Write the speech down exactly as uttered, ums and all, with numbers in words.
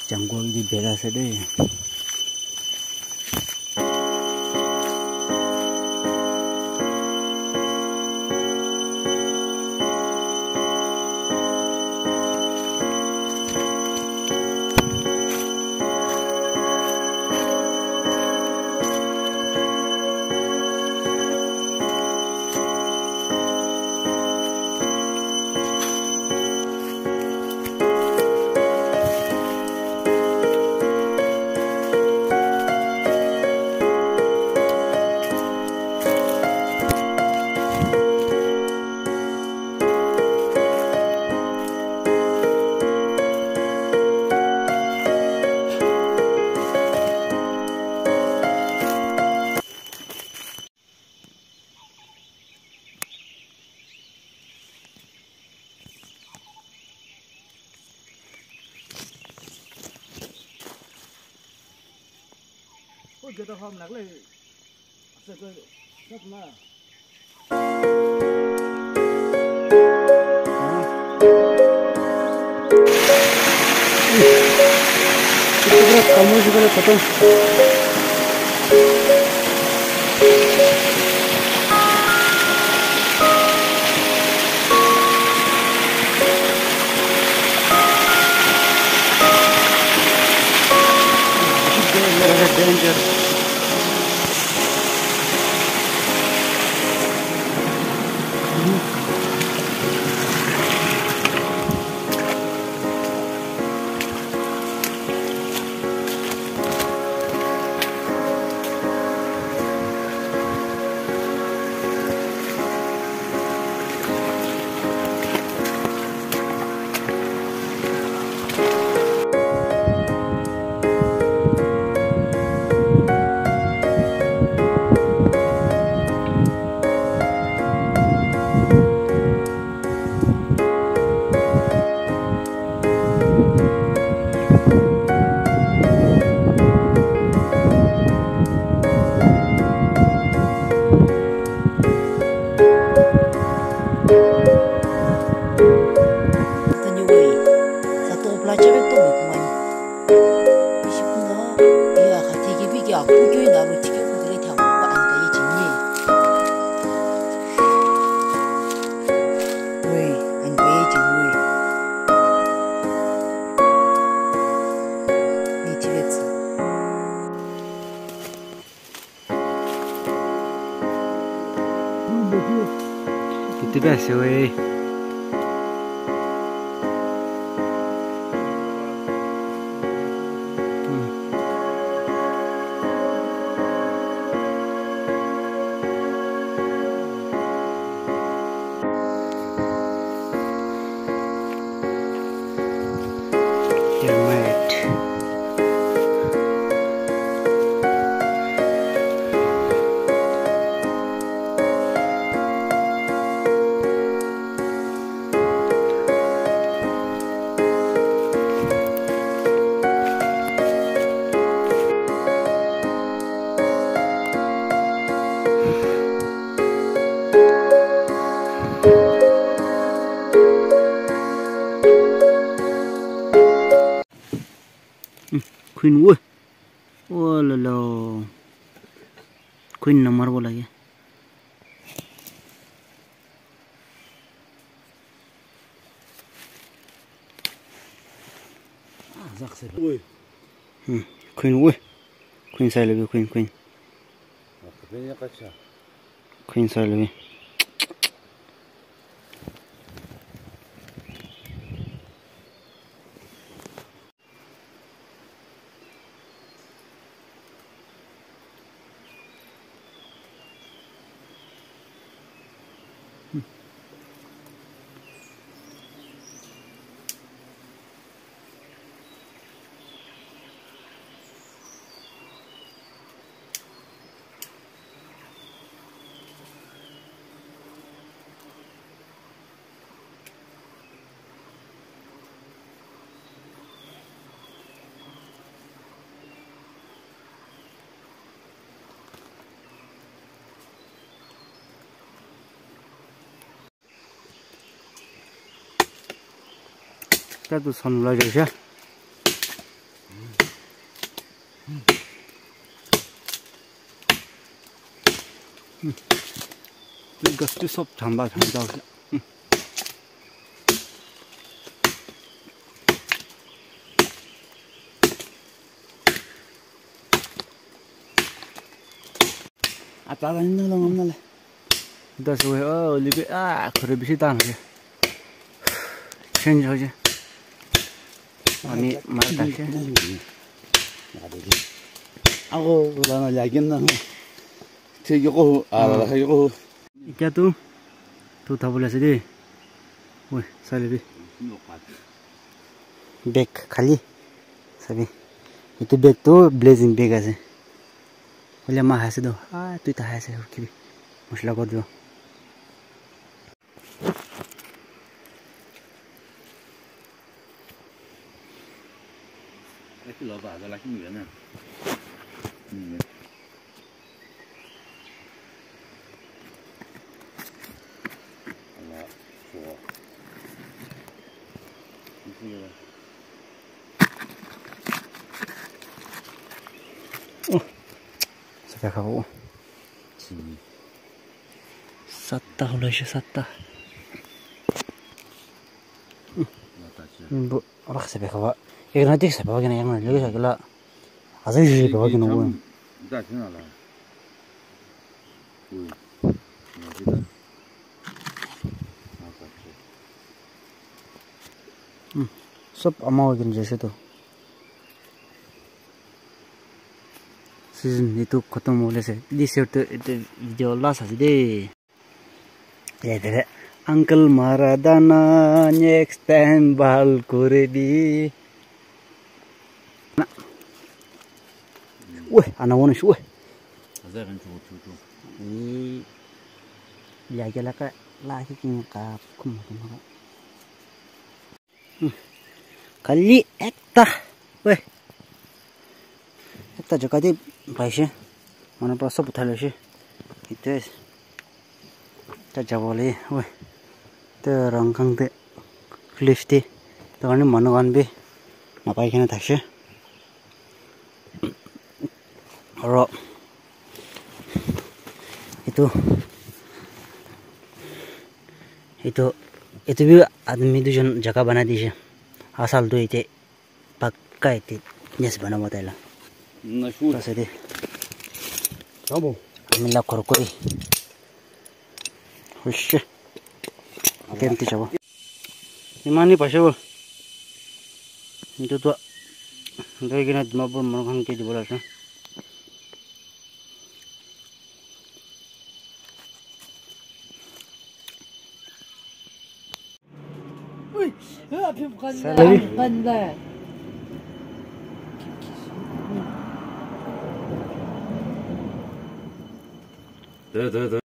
Jungle di bela sede. Ôi người ta hôm nãy lại sẽ có rất là Kamu juga ada potong. Danger. Itu biasa weh. Queen ui, oh là là, Queen number बोला ये. ui, Hmm, Queen ui, Queen saya lebih Queen Queen. Queen saya lebih. Kita tu son lagi je. 이거 수업 잠바 잠바. Apa kan ini lo ngomong lah. Udah suwe oh lebih ah kore bisa tahan aja. Change aja. Ani marah aja. Aku lama lagi nang. Cek aku ah cek aku. क्या तू तू था बोला से दे वो साले भी बैग खाली सभी itu bag tuh blazing bag aja boleh mah hasil tuh ah tu tak hasil kiri masalah kau tuh itu loh pak ada lagi nggak nih oh sampai kau satah udah sih satah bu orang sampai kau ya nanti sampai kau gini yang mana lagi saya kira asal sih kau gini gua dah sini lah सब अमाउ गिन जैसे तो सीजन ये तो खत्म होने से दिस ईयर तो वीडियो लास्ट है दे ये तेरे अंकल मारा दाना नेक्स्ट टाइम बाल करे दी ना ओए आना वो नहीं ओए ada kan cuci cuci ये या क्या लगा लाही की काप कुम कुम kali ekta, weh, ekta juga di baisnya, mana pas sebut halus sih, itu es, kita jawab lagi, weh, terangkang deh, lift deh, tuh ini mana kan be, ngapain kena tak sih, oro, itu, itu, itu भी आदमी दूसरे जगह बना दीजिए asal tuh itu pakai itu nyes bana model nashur terus deh kamu kami lah korkori hush ganti coba ini pasal itu tuh dari gini mabur mungkin kita boleh sih Salut. 더 더 더